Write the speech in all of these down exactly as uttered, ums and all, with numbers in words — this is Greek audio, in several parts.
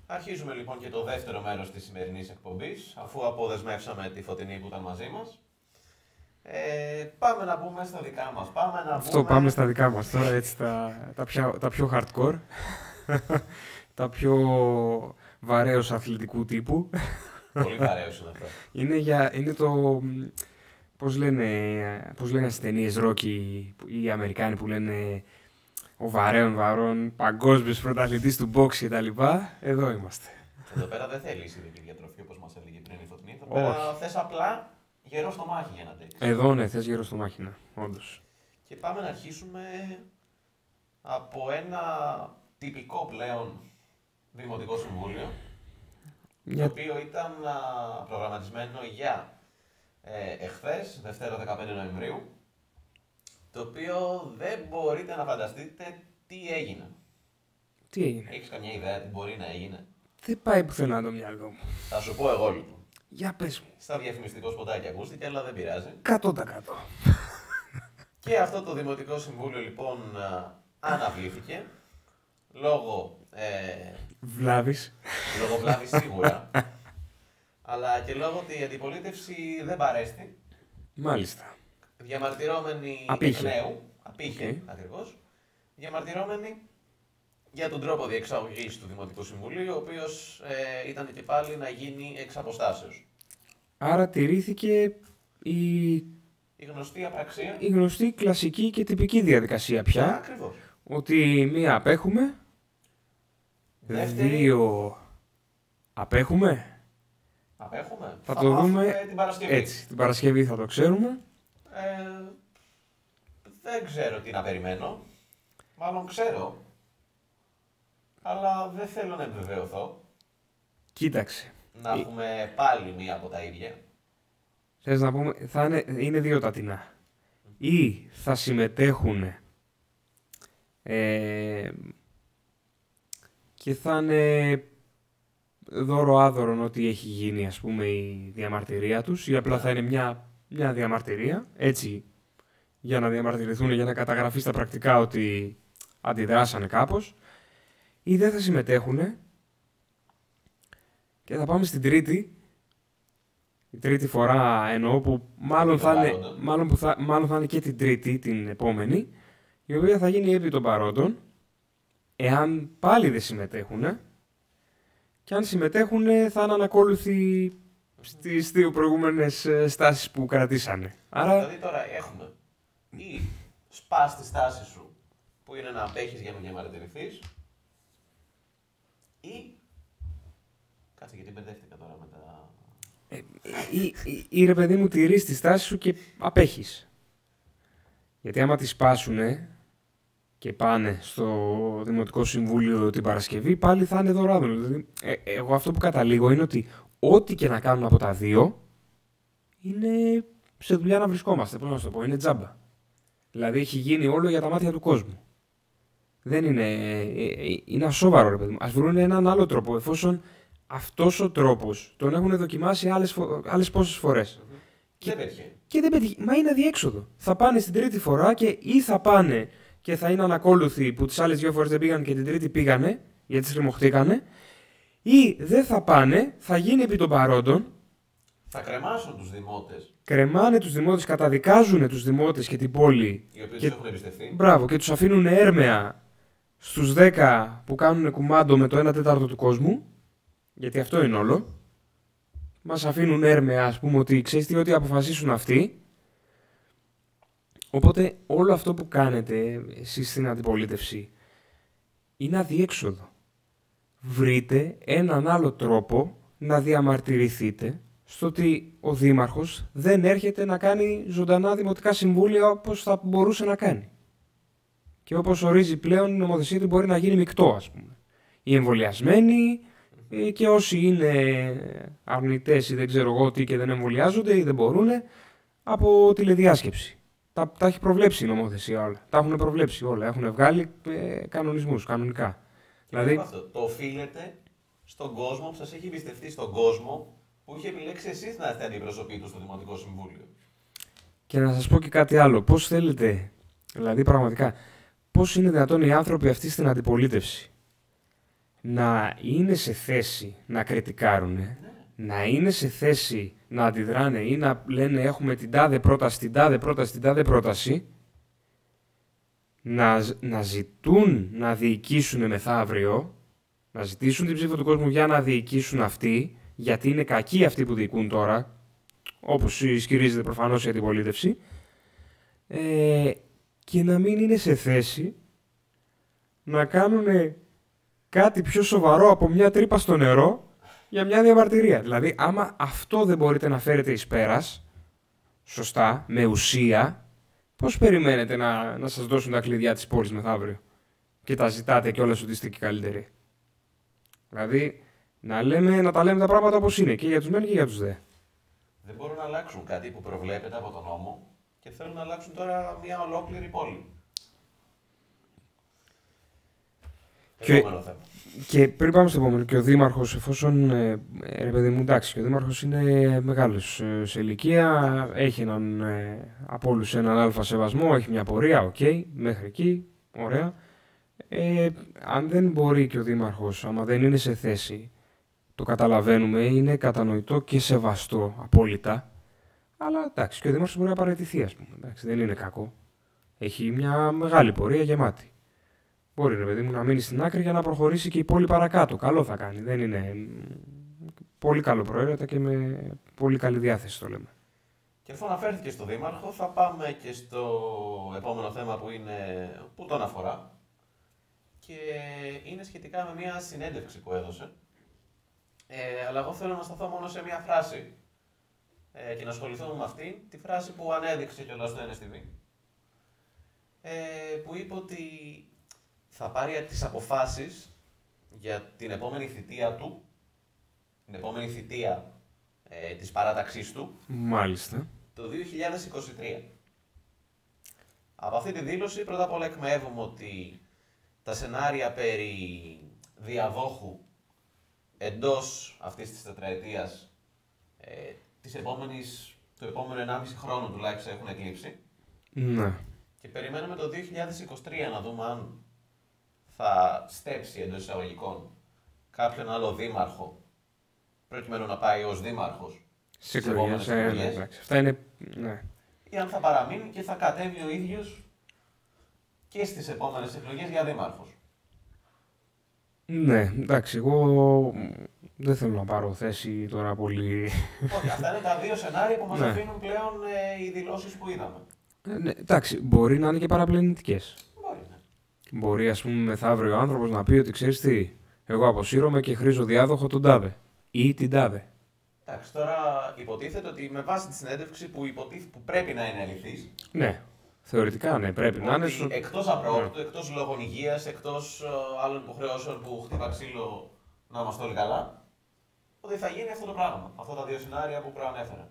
Αρχίζουμε λοιπόν και το δεύτερο μέρος της σημερινής εκπομπής, αφού αποδεσμεύσαμε τη Φωτεινή που ήταν μαζί μας. Ε, πάμε να πούμε στα δικά μας. Πάμε να Αυτό πούμε... πάμε στα δικά μας τώρα, έτσι, τα, τα, πιο, τα πιο hardcore, τα πιο βαρέως αθλητικού τύπου. Πολύ βαρέως είναι αυτό. Είναι, για, είναι το, πώς λένε, πώς λένε στις ταινίες Rocky οι Αμερικάνοι που λένε ο βαρέων βαρών, παγκόσμιος πρωταθλητής του box και τα λοιπά. Εδώ είμαστε. Εδώ πέρα δεν θέλει ειδική διατροφή όπως μας έλεγε πριν η Φωτεινή. Εδώ πέρα θες απλά γερό στο μάχη για να αντέξεις. Εδώ ναι, θες γερό στο μάχη, ναι, όντως. Και πάμε να αρχίσουμε από ένα τυπικό πλέον Δημοτικό Συμβούλιο, Για... το οποίο ήταν α, προγραμματισμένο για ε, εχθές, Δευτέρα δεκαπέντε Νοεμβρίου, το οποίο δεν μπορείτε να φανταστείτε τι έγινε. Τι έγινε. Έχεις καμιά ιδέα τι μπορεί να έγινε? Δεν πάει πουθενά το μυαλό μου. Θα σου πω εγώ λοιπόν. Για πες μου. Στα διαφημιστικό σποτάκι ακούστηκε, αλλά δεν πειράζει. Κάτω τα κάτω. Και αυτό το Δημοτικό Συμβούλιο λοιπόν α, αναβλήθηκε λόγω ε, Βλάβης. λόγω βλάβης σίγουρα, αλλά και λόγω ότι η αντιπολίτευση δεν παρέστη. Μάλιστα. Διαμαρτυρόμενοι Απήχε. εκ νέου, απήχε Okay. ακριβώς, διαμαρτυρόμενοι για τον τρόπο διεξαγωγής του Δημοτικού Συμβουλίου, ο οποίος ε, ήταν και πάλι να γίνει εξ αποστάσεως. Άρα τηρήθηκε η, Η γνωστή απραξία. η γνωστή κλασική και τυπική διαδικασία πια. Ακριβώς. Ότι μία απέχουμε, Δεύτερη, δύο απέχουμε. απέχουμε. Θα, το μάθουμε δούμε την Παρασκευή. έτσι. Την Παρασκευή θα το ξέρουμε. Ε, δεν ξέρω τι να περιμένω. Μάλλον ξέρω. Αλλά δεν θέλω να επιβεβαιωθώ. Κοίταξε. Να Ε, έχουμε πάλι μία από τα ίδια. Θες να πούμε, θα είναι, είναι δύο τα τεινά. Ή θα συμμετέχουν ε, και θα είναι δώρο άδωρον ό,τι έχει γίνει, ας πούμε, η διαμαρτυρία τους, ή απλά θα είναι μια, μια διαμαρτυρία, έτσι, για να διαμαρτυρηθούν, για να καταγραφεί στα πρακτικά ότι αντιδράσανε κάπως, ή δεν θα συμμετέχουν και θα πάμε στην τρίτη. Η τρίτη φορά εννοώ που μάλλον θα, είναι, μάλλον, που θα, μάλλον θα είναι και την τρίτη, την επόμενη, η οποία θα γίνει επί των παρόντων, εάν πάλι δεν συμμετέχουν, και αν συμμετέχουν θα είναι ανακόλουθοι στις δύο προηγούμενες στάσεις που κρατήσανε. Άρα... Δηλαδή τώρα έχουμε ή σπάς τη στάση σου που είναι να απέχεις για να διαμαρτυρηθείς, ή... Κάτσε γιατί μπερδεύτηκα τώρα με τα... Ε, ή, ή, ή ρε παιδί μου τηρείς τη στάση σου και απέχεις. Γιατί άμα τη σπάσουνε και πάνε στο Δημοτικό Συμβούλιο την Παρασκευή, πάλι θα είναι δωράδων. Δηλαδή, ε, εγώ αυτό που καταλήγω είναι ότι ό,τι και να κάνουν από τα δύο είναι σε δουλειά να βρισκόμαστε. Πώς να σου το πω, είναι τζάμπα. Δηλαδή έχει γίνει όλο για τα μάτια του κόσμου. Δεν είναι. Είναι ασόβαρο, ρε παιδί μου. Ας βρουν έναν άλλο τρόπο, εφόσον αυτός ο τρόπος τον έχουν δοκιμάσει άλλες, φο... άλλες πόσες φορές. Mm-hmm. Και... Δεν πέτυχε. Και δεν πέτυχε. Μα είναι αδιέξοδο. Θα πάνε στην τρίτη φορά και ή θα πάνε και θα είναι ανακόλουθοι που τις άλλες δύο φορές δεν πήγαν και την τρίτη πήγανε, γιατί στριμωχτήκανε, ή δεν θα πάνε, θα γίνει επί των παρόντων. Θα κρεμάσουν τους δημότες. Κρεμάνε τους δημότες, καταδικάζουν τους δημότες και την πόλη. Οι οποίοι και... τους έχουν εμπιστευτεί. Μπράβο, και τους αφήνουν έρμεα στους δέκα που κάνουν κουμάντο με το ένα τέταρτο του κόσμου. Γιατί αυτό είναι όλο. Μας αφήνουν έρμεα, ας πούμε, ότι ξέρεις τι, ότι αποφασίσουν αυτοί. Οπότε όλο αυτό που κάνετε εσείς στην αντιπολίτευση είναι αδιέξοδο. Βρείτε έναν άλλο τρόπο να διαμαρτυρηθείτε στο ότι ο Δήμαρχος δεν έρχεται να κάνει ζωντανά δημοτικά συμβούλια όπως θα μπορούσε να κάνει. Και όπως ορίζει πλέον η νομοθεσία του μπορεί να γίνει μεικτό, ας πούμε. Οι εμβολιασμένοι και όσοι είναι αρνητές ή δεν ξέρω εγώ τι και δεν εμβολιάζονται ή δεν μπορούν, από τηλεδιάσκεψη. Τα, τα έχει προβλέψει η νομοθεσία όλα. Τα έχουν προβλέψει όλα. Έχουν βγάλει ε, κανονισμούς κανονικά. Δηλαδή, αυτό το οφείλετε στον κόσμο που σας έχει εμπιστευτεί, στον κόσμο που είχε επιλέξει εσείς να είστε αντιπροσωπή του στο Δημοτικό Συμβούλιο. Και να σας πω και κάτι άλλο. Πώς θέλετε, δηλαδή πραγματικά, πώς είναι δυνατόν οι άνθρωποι αυτοί στην αντιπολίτευση να είναι σε θέση να κριτικάρουνε, Ναι. να είναι σε θέση να αντιδράνε ή να λένε έχουμε την τάδε πρόταση, την τάδε πρόταση, την τάδε πρόταση, να, ζ- να ζητούν να διοικήσουν μεθαύριο, να ζητήσουν την ψήφο του κόσμου για να διοικήσουν αυτοί, γιατί είναι κακοί αυτοί που διοικούν τώρα, όπως ισχυρίζεται προφανώς η αντιπολίτευση, ε, και να μην είναι σε θέση να κάνουν κάτι πιο σοβαρό από μια τρύπα στο νερό για μια διαμαρτυρία. Δηλαδή, άμα αυτό δεν μπορείτε να φέρετε εις πέρας, σωστά, με ουσία, πώς περιμένετε να, να σας δώσουν τα κλειδιά της πόλης μεθαύριο και τα ζητάτε κιόλας ότι είστε και καλύτεροι. Δηλαδή, να, λέμε, να τα λέμε τα πράγματα όπως είναι και για τους μεν και για τους δε. Δεν μπορούν να αλλάξουν κάτι που προβλέπεται από τον νόμο και θέλουν να αλλάξουν τώρα μια ολόκληρη πόλη. Και- Επόμενο θέμα. Και πριν πάμε στο επόμενο, και ο Δήμαρχος, εφόσον, ε, ε, ρε παιδί μου, εντάξει, και ο Δήμαρχος είναι μεγάλος ε, σε ηλικία, έχει έναν, ε, από όλους έναν αλφα σεβασμό, έχει μια πορεία, οκ, μέχρι εκεί, ωραία. Ε, αν δεν μπορεί και ο Δήμαρχος, άμα δεν είναι σε θέση, το καταλαβαίνουμε, είναι κατανοητό και σεβαστό απόλυτα, αλλά εντάξει, και ο Δήμαρχος μπορεί να παραιτηθεί, ας πούμε, εντάξει, δεν είναι κακό. Έχει μια μεγάλη πορεία γεμάτη. Μπορεί, ρε παιδί μου, να μείνει στην άκρη για να προχωρήσει και η πόλη παρακάτω. Καλό θα κάνει. Δεν είναι. μ, Πολύ καλό προαίρετα και με πολύ καλή διάθεση το λέμε. Και αφού αναφέρθηκε στο Δήμαρχο, θα πάμε και στο επόμενο θέμα που, είναι, που τον αφορά. Και είναι σχετικά με μια συνέντευξη που έδωσε. Ε, αλλά εγώ θέλω να σταθώ μόνο σε μια φράση ε, και να ασχοληθούμε με αυτήν, τη φράση που ανέδειξε κιόλας στο Εν Ες Τι Βι. Ε, που είπε ότι θα πάρει τις αποφάσεις για την επόμενη θητεία του, την επόμενη θητεία ε, της παράταξής του, Μάλιστα. το δύο χιλιάδες είκοσι τρία. Από αυτή τη δήλωση πρώτα απ' όλα εκμεύουμε ότι τα σενάρια περί διαδόχου εντός αυτής της τετραετίας ε, της επόμενης, του επόμενου ενάμιση χρόνου τουλάχιστον έχουν εκλείψει Ναι. και περιμένουμε το δύο χιλιάδες είκοσι τρία να δούμε αν θα στέψει εντός εισαγωγικών κάποιον άλλο δήμαρχο προκειμένου να πάει ως δήμαρχος Σε στις επόμενες εκλογές. Ε, ναι, εκλογές. εντάξει. Αυτά είναι. Ναι. Ή αν θα παραμείνει και θα κατέβει ο ίδιος και στις επόμενες εκλογές για δήμαρχος. Ναι, εντάξει, εγώ δεν θέλω να πάρω θέση τώρα πολύ. Όχι, αυτά είναι τα δύο σενάρια που μας Ναι. αφήνουν πλέον ε, οι δηλώσεις που είδαμε. Ε, ναι, εντάξει, μπορεί να είναι και παραπλανητικές. Μπορεί, ναι. Μπορεί, ας πούμε, μεθαύριο ο άνθρωπος να πει ότι ξέρεις τι, εγώ αποσύρωμαι και χρήζω διάδοχο τον τάδε ή την τάδε. Εντάξει, τώρα υποτίθεται ότι με βάση τη συνέντευξη που, υποτίθεται, που πρέπει να είναι αληθής, Ναι, θεωρητικά ναι, πρέπει να είναι. ότι στο- εκτός απρόοπτου, εκτός λόγων υγείας, εκτός ε, άλλων υποχρεώσεων που χτυπά ξύλο να είμαστε όλοι καλά, ότι θα γίνει αυτό το πράγμα. Αυτά τα δύο σενάρια που προανέφερα.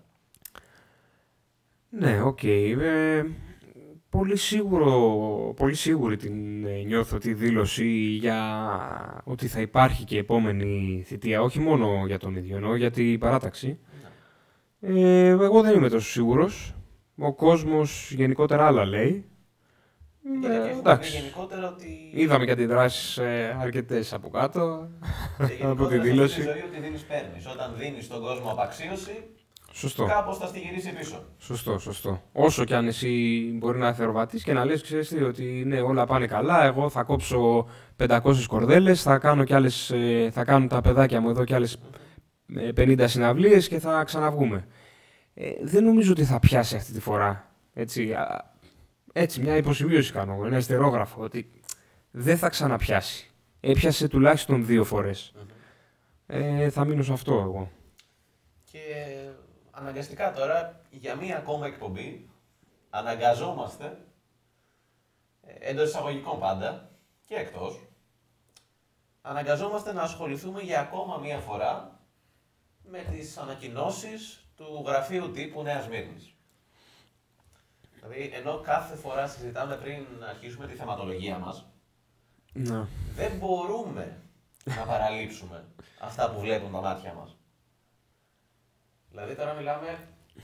Ναι, οκ. ε, πολύ, σίγουρο, πολύ σίγουρη την ε, νιώθω τη δήλωση για ότι θα υπάρχει και επόμενη θητεία, όχι μόνο για τον ίδιο, εννοώ για την παράταξη. Ε, εγώ δεν είμαι τόσο σίγουρος. Ο κόσμος γενικότερα άλλα λέει. Γιατί Ε, έχουμε πει εντάξει. γενικότερα ότι. Είδαμε και αντιδράσεις ε, αρκετές από κάτω. και γενικότερα από τη σε αυτή δήλωση. ζωή ότι δίνεις παίρνεις. Όταν δίνεις στον κόσμο απαξίωση, Σωστό. κάπως θα στη γυρίσει πίσω. Σωστό, σωστό. Όσο κι αν εσύ μπορεί να θεροβατείς και να λες, ξέρεις τι, ότι ναι, όλα πάνε καλά, εγώ θα κόψω πεντακόσιες κορδέλες, θα κάνω κι άλλες, ε, θα κάνουν τα παιδάκια μου εδώ κι άλλες ε, πενήντα συναυλίες και θα ξαναβγούμε. Ε, δεν νομίζω ότι θα πιάσει αυτή τη φορά. Έτσι, α, έτσι μια υποσημείωση κάνω, ένα ιστερόγραφο, ότι δεν θα ξαναπιάσει. Έπιασε τουλάχιστον δύο φορές. Ε, θα μείνω σε αυτό εγώ. Και αναγκαστικά τώρα, για μία ακόμα εκπομπή, αναγκαζόμαστε, ε, εντός εισαγωγικών πάντα και εκτός, αναγκαζόμαστε να ασχοληθούμε για ακόμα μία φορά με τις ανακοινώσεις του γραφείου τύπου Νέας Σμύρνης. Δηλαδή, ενώ κάθε φορά συζητάμε πριν αρχίσουμε τη θεματολογία μας, Να. δεν μπορούμε να παραλείψουμε αυτά που βλέπουν τα μάτια μας. Δηλαδή τώρα μιλάμε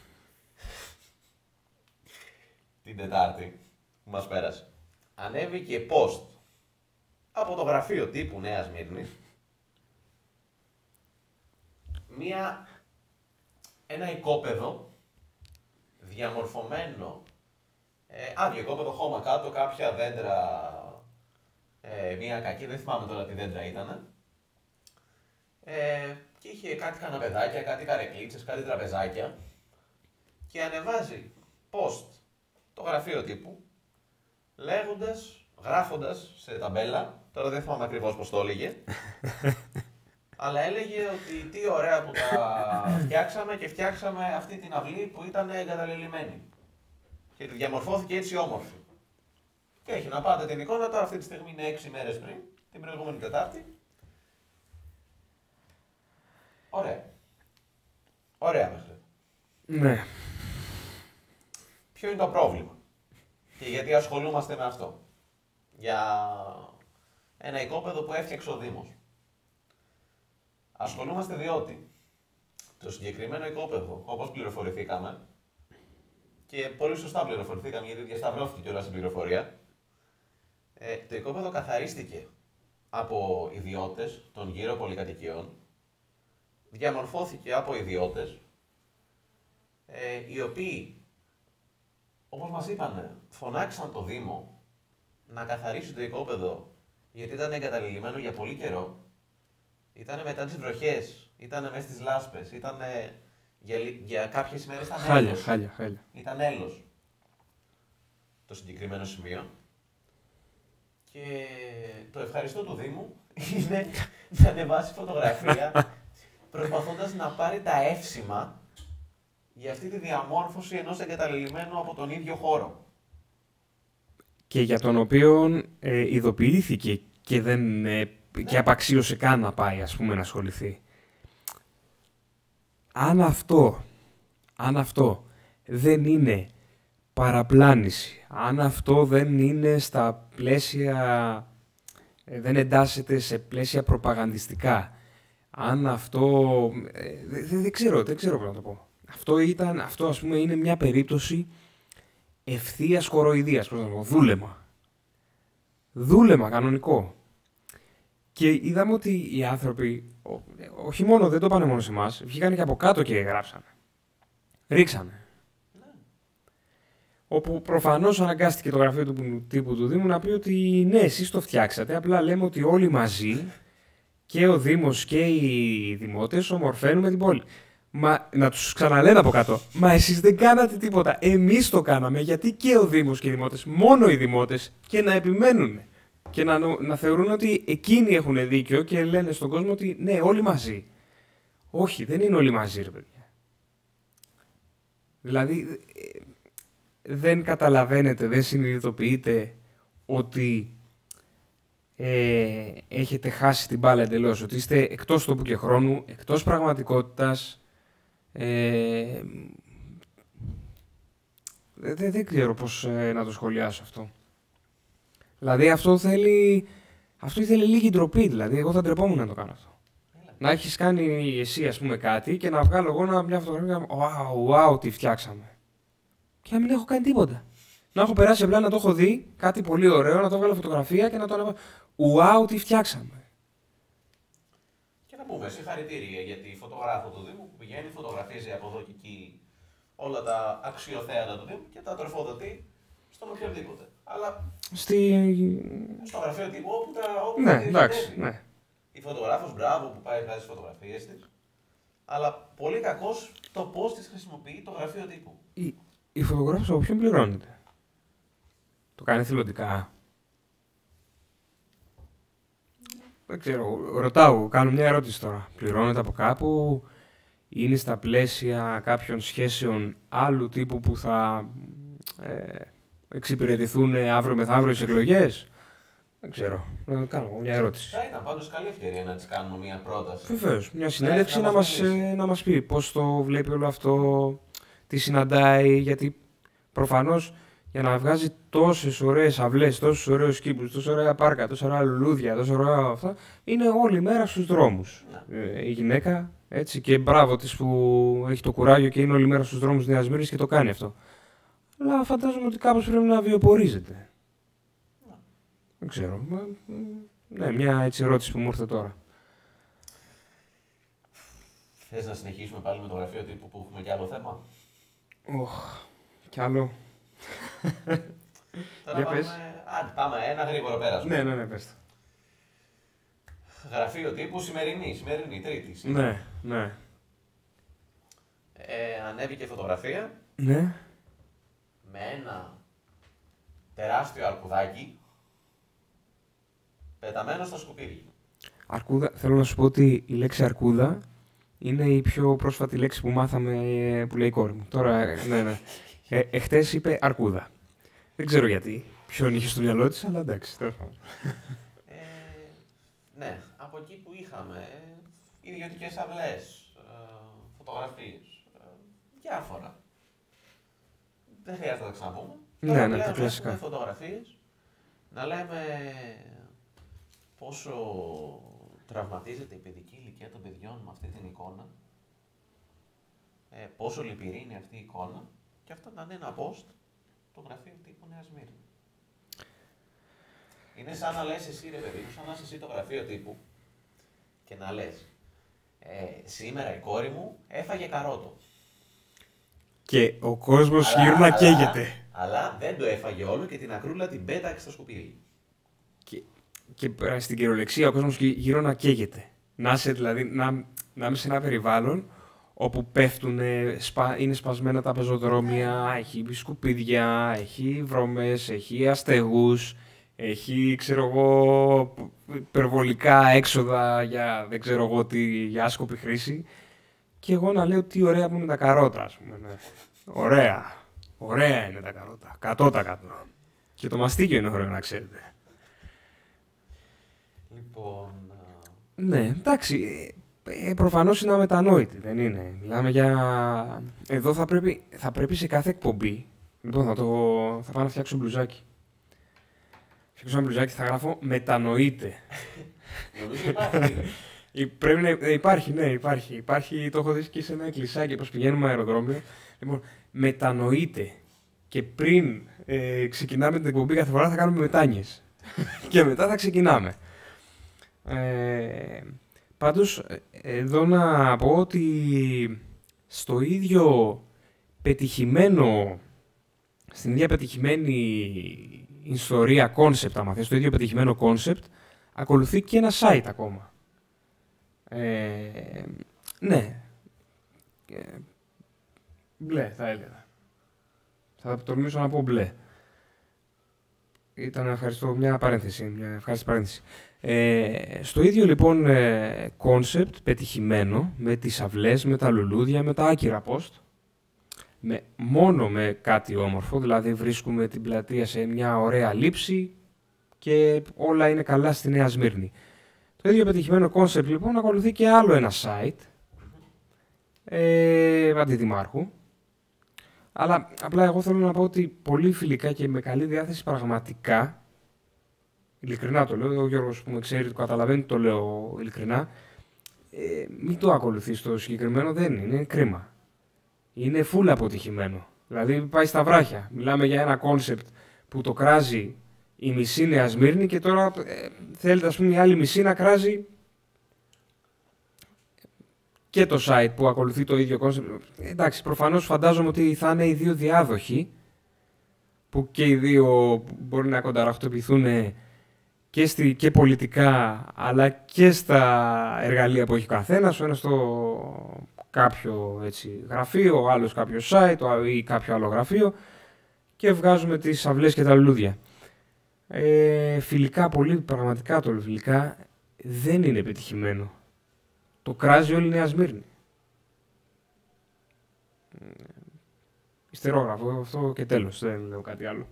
την Τετάρτη που μας πέρασε. Ανέβηκε post από το γραφείο τύπου Νέας Σμύρνης μία, ένα οικόπεδο διαμορφωμένο, ε, άδειο οικόπεδο, χώμα κάτω, κάποια δέντρα, ε, μία κακή, δεν θυμάμαι τώρα τι δέντρα ήταν. Ε, και είχε κάτι καναπεδάκια, κάτι καρεκλίτσες, κάτι τραπεζάκια και ανεβάζει post το γραφείο τύπου, λέγοντας, γράφοντας σε ταμπέλα, τώρα δεν θυμάμαι ακριβώς πώς το έλεγε, αλλά έλεγε ότι τι ωραία που τα φτιάξαμε και φτιάξαμε αυτή την αυλή που ήταν εγκαταλελειμμένη. Και διαμορφώθηκε έτσι όμορφη. Και έχει να πάτε την εικόνα, τώρα αυτή τη στιγμή είναι έξι μέρες πριν, την προηγούμενη Τετάρτη. Ωραία. Ωραία μέχρι. Ναι. Ποιο είναι το πρόβλημα και γιατί ασχολούμαστε με αυτό? Για ένα οικόπεδο που έφτιαξε ο Δήμος. Ασχολούμαστε διότι το συγκεκριμένο οικόπεδο, όπως πληροφορηθήκαμε, και πολύ σωστά πληροφορηθήκαμε γιατί διασταυρώθηκε κιόλας η πληροφορία, ε, το οικόπεδο καθαρίστηκε από ιδιώτες των γύρω πολυκατοικιών, διαμορφώθηκε από ιδιώτες, ε, οι οποίοι, όπως μας είπανε, φωνάξαν το Δήμο να καθαρίσει το οικόπεδο γιατί ήταν εγκαταλειμμένο για πολύ καιρό. Ήτανε μετά τις βροχές, ήτανε μέσα στις λάσπες, ήτανε για, για κάποιες ημέρες ήταν Χάλια, έλος. χάλια, χάλια. Ήταν έλος το συγκεκριμένο σημείο. Και το ευχαριστώ του Δήμου είναι να ανεβάσει φωτογραφία προσπαθώντας να πάρει τα εύσημα για αυτή τη διαμόρφωση ενός εγκαταλειμμένου από τον ίδιο χώρο. Και για τον οποίο ε, ειδοποιήθηκε και δεν ε, Ναι. και απαξίωσε καν να πάει, ας πούμε, να ασχοληθεί. Αν αυτό, αν αυτό δεν είναι παραπλάνηση, αν αυτό δεν είναι στα πλαίσια, ε, δεν εντάσσεται σε πλαίσια προπαγανδιστικά, αν αυτό, ε, δεν, δεν ξέρω, δεν ξέρω πώς να το πω. Αυτό ήταν, αυτό ας πούμε είναι μια περίπτωση ευθείας κοροϊδίας, πώς να το πω, δούλεμα. Δούλεμα κανονικό. Και είδαμε ότι οι άνθρωποι, ό, όχι μόνο, δεν το πάνε μόνο σε εμάς, βγήκαν και από κάτω και γράψανε. Ρίξανε. Ναι. Όπου προφανώς αναγκάστηκε το γραφείο του τύπου του Δήμου να πει ότι ναι, εσείς το φτιάξατε, απλά λέμε ότι όλοι μαζί, και ο Δήμος και οι δημότες, ομορφαίνουμε την πόλη. Μα να τους ξαναλένε από κάτω, μα εσείς δεν κάνατε τίποτα, εμείς το κάναμε, γιατί και ο Δήμος και οι δημότες, μόνο οι δημότες, και να επιμένουν. Και να, να θεωρούν ότι εκείνοι έχουν δίκιο και λένε στον κόσμο ότι ναι, όλοι μαζί. Όχι, δεν είναι όλοι μαζί, ρε παιδιά. Δηλαδή, δεν καταλαβαίνετε, δεν συνειδητοποιείτε ότι ε, έχετε χάσει την μπάλα εντελώς, ότι είστε εκτός τόπου και χρόνου, εκτός πραγματικότητας. Ε, δεν, δεν ξέρω πώς ε, να το σχολιάσω αυτό. Δηλαδή αυτό θέλει, αυτό θέλει λίγη ντροπή, δηλαδή εγώ θα ντρεπόμουν να το κάνω αυτό. Έλα. Να έχεις κάνει εσύ ας πούμε κάτι και να βγάλω εγώ να, μια φωτογραφία και να wow, wow, τι φτιάξαμε. Και να μην έχω κάνει τίποτα. Να έχω περάσει απλά να το έχω δει, κάτι πολύ ωραίο, να το βγάλω φωτογραφία και να το ανεβάσω. Wow, τι φτιάξαμε. Και να πούμε συγχαρητήρια για τη φωτογράφο του Δήμου που πηγαίνει, φωτογραφίζει από εδώ και εκεί όλα τα αξιοθέατα του Δήμου και τα τροφοδοτεί στον οποιοδήποτε. Αλλά Στη... στο γραφείο τύπου όπου τα όπου Ναι, τα εντάξει, διευθυνεύει. ναι. Η φωτογράφος, μπράβο που πάει βγάζει τις φωτογραφίες της. Αλλά πολύ κακός το πώς τις χρησιμοποιεί το γραφείο τύπου. Η, η φωτογράφος από ποιον πληρώνεται. Το κάνει θελοντικά. Δεν ξέρω, ρωτάω, κάνω μια ερώτηση τώρα. Πληρώνεται από κάπου, είναι στα πλαίσια κάποιων σχέσεων άλλου τύπου που θα ε, εξυπηρετηθούν αύριο μεθαύριο στις εκλογές. Δεν ξέρω, να κάνω μια ερώτηση. Θα ήταν πάντως καλή ευκαιρία να της κάνουμε μια πρόταση. Βεβαίως, μια συνέντευξη να να, μας μας, μιλήσει. ε, να μας πει πώς το βλέπει όλο αυτό, τι συναντάει, γιατί προφανώς για να βγάζει τόσες ωραίες αυλές, τόσους ωραίους κήπους, τόσα ωραία πάρκα, τόσα ωραία λουλούδια, τόσα ωραία αυτά, είναι όλη μέρα στους δρόμους. Ναι. Ε, η γυναίκα, έτσι, και μπράβο της που έχει το κουράγιο και είναι όλη μέρα στους δρόμους της Νέας Μύρνης και το κάνει αυτό. Αλλά φαντάζομαι ότι κάπως πρέπει να βιοπορίζεται. Ναι. Δεν ξέρω. Μα, ναι, μια έτσι ερώτηση που μου ήρθε τώρα. Θες να συνεχίσουμε πάλι με το γραφείο τύπου που έχουμε και άλλο θέμα? Οχ, κι άλλο. Τώρα Για πάμε, πες. άντε, πάμε ένα γρήγορο πέρασμα. Ναι, ναι, ναι, πες το. Γραφείο τύπου σημερινή, σημερινή, τρίτη. σήμερα. Ναι, ναι. Ε, ανέβηκε φωτογραφία Ναι. με ένα τεράστιο αρκουδάκι πεταμένο στα σκουπίδια. Αρκούδα, θέλω να σου πω ότι η λέξη αρκούδα είναι η πιο πρόσφατη λέξη που μάθαμε ε, που λέει η κόρη μου. Τώρα, ε, ναι, ναι. Ε, εχθές είπε αρκούδα. Δεν ξέρω γιατί. Ποιον είχε στο μυαλό της, αλλά εντάξει. τέλος πάντων. Ε, ναι, από εκεί που είχαμε ε, ιδιωτικές αυλές, ε, φωτογραφίες, ε, διάφορα. Δεν χρειάζεται να τα ξαναπούμε. Ναι, Τώρα ναι, πλέον τα κλασικά. έχουμε φωτογραφίες, να λέμε πόσο τραυματίζεται η παιδική ηλικία των παιδιών με αυτή την εικόνα, ε, πόσο λυπηρή είναι αυτή η εικόνα, και αυτό να είναι ένα post το γραφείο τύπου Νέα Σμύρνη. Είναι σαν να λες εσύ, ρε παιδί μου, σαν να είσαι εσύ το γραφείο τύπου και να λες ε, σήμερα η κόρη μου έφαγε καρότο. Και ο κόσμος Αλλά- γύρω να αλλά- καίγεται. Αλλά δεν το έφαγε όλο και την ακρούλα την πέταξε στο σκουπίδι. Και, και πέρα στην κυριολεξία ο κόσμος γύ- γύρω να καίγεται. Να είσαι δηλαδή, να, να είμαι σε ένα περιβάλλον όπου πέφτουν, σπα, είναι σπασμένα τα πεζοδρόμια, έχει σκουπίδια, έχει βρώμες, έχει αστεγούς, έχει, ξέρω εγώ, υπερβολικά έξοδα για, δεν ξέρω εγώ τι, για άσκοπη χρήση. Και εγώ να λέω τι ωραία που είναι τα καρότα, ας πούμε. Ναι. Ωραία. Ωραία είναι τα καρότα. εκατό τοις εκατό. Και το μαστίγιο είναι ωραίο, να ξέρετε. Λοιπόν. α, Ναι, εντάξει. Ε, προφανώς είναι αμετανόητη, δεν είναι. Μιλάμε για... Εδώ θα πρέπει, θα πρέπει σε κάθε εκπομπή... Λοιπόν, θα, το... θα πάω να φτιάξω μπλουζάκι. Φτιάξω ένα μπλουζάκι, θα γράφω μετανοείται. Νομίζω υπάρχει. Ή Πρέπει να ε, υπάρχει, ναι, υπάρχει. υπάρχει. Το έχω δει και σε ένα εκκλησάκι πως πηγαίνουμε αεροδρόμιο. Λοιπόν, μετανοείται. Και πριν ε, ξεκινάμε την εκπομπή κάθε φορά θα κάνουμε μετάνοιες. Και μετά θα ξεκινάμε. Ε, πάντως, ε, εδώ να πω ότι στο ίδιο πετυχημένο, στην ίδια πετυχημένη ιστορία, κόνσεπτ, άμα θες, στο ίδιο πετυχημένο κόνσεπτ, ακολουθεί και ένα site ακόμα. Ε, ναι. Ε, μπλε, θα έλεγα. Θα τολμήσω να πω μπλε. Ήταν, ευχαριστώ, μια παρένθεση, μια ευχάριστη παρένθεση. Ε, στο ίδιο λοιπόν κόνσεπτ πετυχημένο, με τις αυλές, με τα λουλούδια, με τα άκυρα post, με, μόνο με κάτι όμορφο, δηλαδή βρίσκουμε την πλατεία σε μια ωραία λήψη και όλα είναι καλά στη Νέα Σμύρνη. Το ίδιο πετυχημένο κόνσεπτ λοιπόν ακολουθεί και άλλο ένα site ε, αντιδημάρχου. Αλλά απλά εγώ θέλω να πω ότι πολύ φιλικά και με καλή διάθεση πραγματικά, ειλικρινά το λέω, ο Γιώργος που με ξέρει, το καταλαβαίνει, το λέω ειλικρινά, ε, μην το ακολουθείς το συγκεκριμένο, δεν είναι, είναι κρίμα. Είναι full αποτυχημένο. Δηλαδή πάει στα βράχια. Μιλάμε για ένα κόνσεπτ που το κράζει η μισή Νέα Σμύρνη και τώρα ε, θέλετε ας πούμε η άλλη μισή να κράζει και το site που ακολουθεί το ίδιο κόνσεπτ. Εντάξει, προφανώς φαντάζομαι ότι θα είναι οι δύο διάδοχοι που και οι δύο μπορεί να κονταραχτοποιηθούν και, στη, και πολιτικά αλλά και στα εργαλεία που έχει ο καθένας, ο ένας στο κάποιο έτσι, γραφείο, ο άλλος κάποιο site ή κάποιο άλλο γραφείο και βγάζουμε τις αυλές και τα λουλούδια. Ε, φιλικά πολύ, πραγματικά το λέω φιλικά, δεν είναι πετυχημένο. Το κράζει όλη η Νέα Σμύρνη. Ιστερόγραφο, αυτό και τέλος, δεν λέω κάτι άλλο.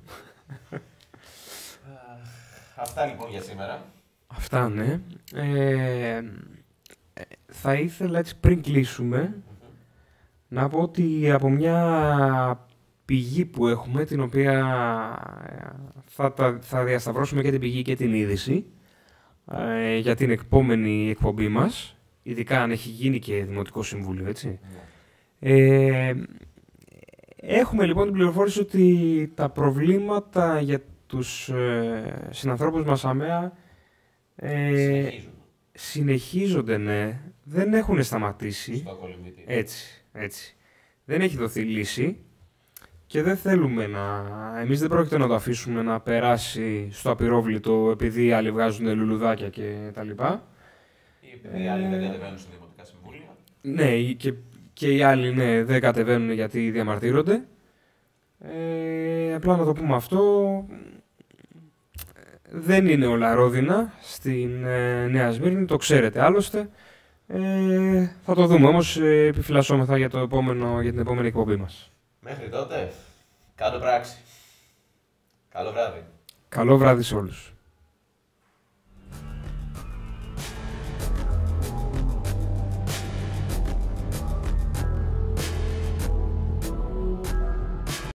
Αυτά λοιπόν για σήμερα. Αυτά, ναι. Ε, θα ήθελα έτσι πριν κλείσουμε να πω ότι από μια πηγή που έχουμε, την οποία θα, τα, θα διασταυρώσουμε και την πηγή και την είδηση ε, για την επόμενη εκπομπή μας, ειδικά αν έχει γίνει και Δημοτικό Συμβούλιο, έτσι. Ε, έχουμε λοιπόν την πληροφόρηση ότι τα προβλήματα για τους ε, συνανθρώπους μας ΑΜΕΑ ε, Συνεχίζουν. συνεχίζονται, ναι, δεν έχουν σταματήσει. Στο κολυμβητή. Έτσι, έτσι. Δεν έχει δοθεί λύση και δεν θέλουμε να... Εμείς δεν πρόκειται να το αφήσουμε να περάσει στο απειρόβλητο επειδή οι άλλοι βγάζουν λουλουδάκια και τα λοιπά. Ή επειδή οι άλλοι δεν κατεβαίνουν σε δημοτικά συμβούλια. Ναι, και, και οι άλλοι ναι, δεν κατεβαίνουν γιατί διαμαρτύρονται. Ε, απλά να το πούμε αυτό, δεν είναι όλα ρόδινα στην ε, Νέα Σμύρνη, το ξέρετε άλλωστε. Ε, θα το δούμε όμως, ε, επιφυλασσόμεθα για, το επόμενο, για την επόμενη εκπομπή μας. Μέχρι τότε, κάτω πράξη. Καλό βράδυ. Καλό βράδυ σε όλους.